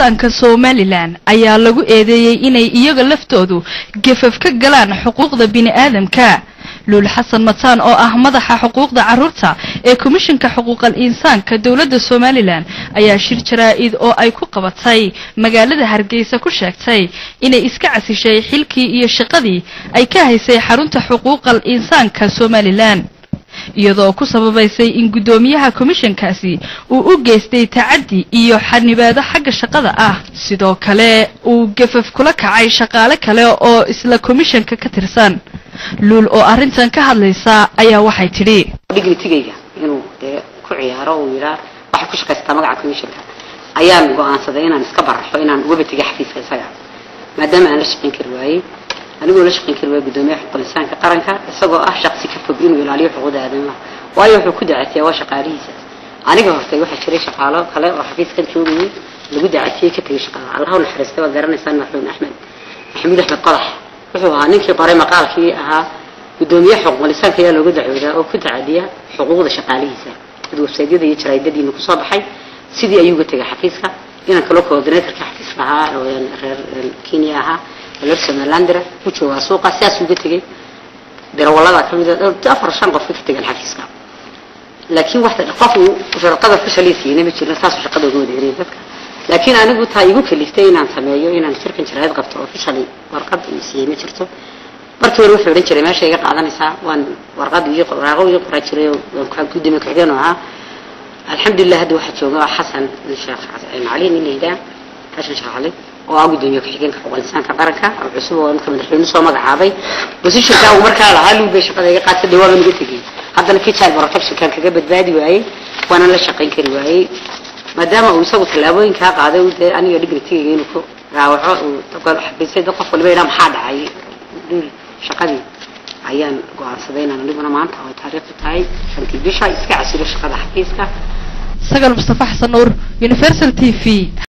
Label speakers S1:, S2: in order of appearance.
S1: ka Somaliland ayaa lagu eedeeyay inay iyaga laftoodu gafaf ka galaan xuquuqda bini'aadamka Lul Xasan Mataan oo ah madaxa xuquuqda carruurta ee Komishanka Xuquuqal Insaanka Dawladda Somaliland ayaa shir jaraa'id oo ay ku qabatay magaalada Hargeysa ku sheegtay inay iska casishay xilkii iyo shaqadii ay ka haysay xarunta xuquuqal insaanka Somaliland iyadoo ku sababaysay in gudoomiyaha komishankaasi uu u geystay tacaddi iyo xanibaado xagga shaqada ah sidoo kale uu gafaf kula kacay shaqaale kale oo isla komishanka ka tirsan Lul oo arintan ka hadlaysa ayaa waxay tiri
S2: dignitigayga inuu ku ciyaaro oo yiraahdo waxa ku shaqeysta magaca komishanka ayaan go'aansaday inaan iska baraxo inaan uga batiga xafiiska isaga maadaama aan la shaqeyn kari waayay anigoo la shaqeyn kari waayay gudoomiyaha xuquuqul insaanka qaranka isagoo ah shakhsi ka fog inuu ilaaliyo xuquuqda aadamaha waayo wuxuu ku dacatay waa shaqaalihiisa aniga hortay waxa jiray shaqaalo kale oo xafiiskan joogay lagu dacatay ka tagay shaqada Allah u naxariisto waa garanaysan Maxamed Axmed Qadax wuxuu ahaa ninkii qoray maqaalkii ahaa gudoomiyaha xuquuqul insaanka ayaa looga dacwoodaa oo ku tacadiya xuquuqda shaqaalihiisa website-yada iyo jaraa'idadiina ku soo baxay sidii ayuu uga tagay xafiiska inaan kala coordinator-ka xafiiska ahaa oo reer Kenya ahaa reer Somaliland ku jooga suuqa siyaas uga tagay darawalada kamid ah afar shan qof ka tagay xafiiska laakiin waxa qofku shaqada ku shaqeeyay ma jiro taas shaqada ugu wadeeray dadka laakiin anigu taa igu kaliftay inaan sameeyo inaan shirkan jaraa'id qabto oo officially warqad siiyay ma jirto markii hore wuxuu oran jiray meesha iga qaadanaysaa waan warqad iyo qoraaqo iyo qoraa jiray oo ka guddiga ka xigeen oo alxamdulillah hadda waxa jooga Xasan Sheekh Cali Niida Xasan Sheekh Cali oo guddiga ka xigeen xuquuqul insaanka qaranka oo cusub oo inta madaxweyne soo magacaabay position-ka uu markaa lahaa luu bay shaqada iga qaatay waa lagu tagay haddana kii child protection kaga badbaadi waayay waana la shaqeyn kari waayay maadaama uu isagu talaabooyin ka qaaday oo aniga dignitigayga inuu ku raawaco oo dadka xafiisyada qof walba inaa maxaa dhacay shaqadii ayaan go'aansaday inaan aniguna maanta oo taariikhdu tahay shantii bisha iska casilo shaqada xafiiska
S1: Sagal Mustafa Xasan Nuur Universal TV